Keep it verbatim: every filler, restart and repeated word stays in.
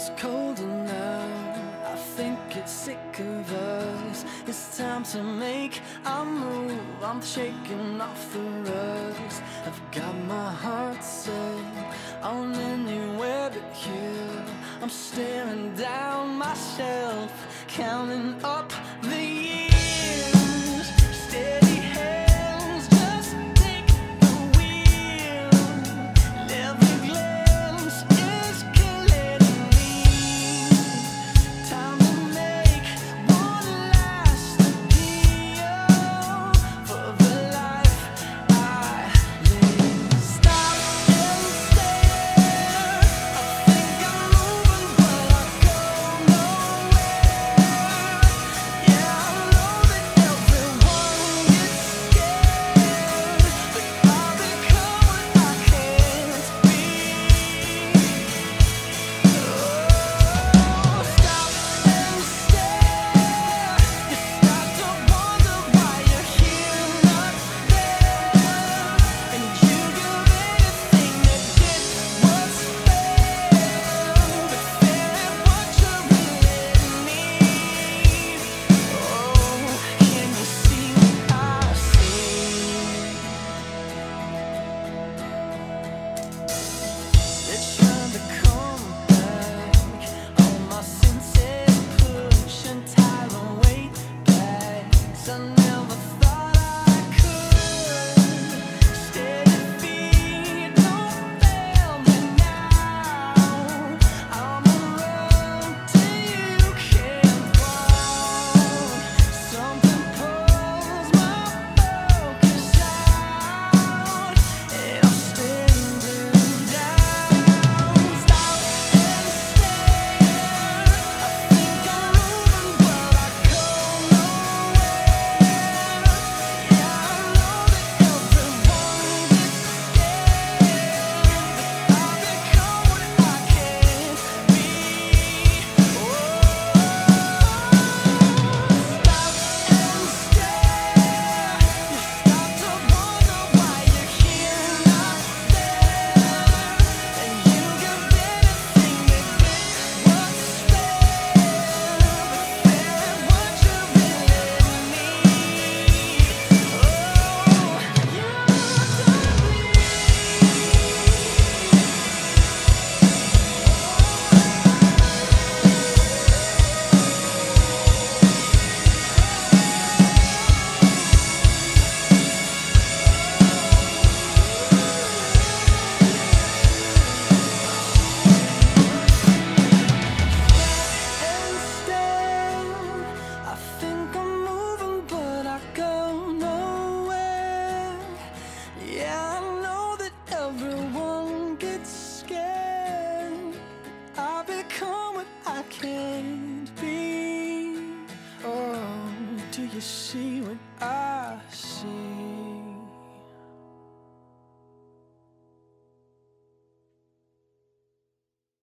feels colder now. I think it's sick of us. It's time to make a move. I'm shaking off the rust. I've got my heart set on anywhere but here. I'm staring down myself, counting up the years. Steady hands, just take the wheel. And every glance is killing me. Time to make one last appeal for the life I live. Stop and stare. I think I'm moving, but I go nowhere. Yeah, I know that everyone gets scared, but I become what I can't be. Oh, stop and stare. You start to wonder why you're here, not there, and you do anything to get what's fair, but fair ain't what you really need. Oh, can you see what I see? They're trying to come back. All my senses push and tie the weight back. 'Cause I never thought I could. Steady feet don't fail me now. I'm around till you can't walk. Something pulls my focus out, and I'm standing down. Stop and stare. I think I'm moving, but I go nowhere. Yeah, I know that everyone gets scared, but I become what I can't be. Oh, stop and stare. You start to wonder why you're here, not there, and you give anything to get what's fair, but fair ain't what you really need. Oh, you don't bleed. And stare. I think I'm moving, but I go nowhere. Yeah, I know that everyone gets scared. I become what I can't be. Oh, do you see what I see?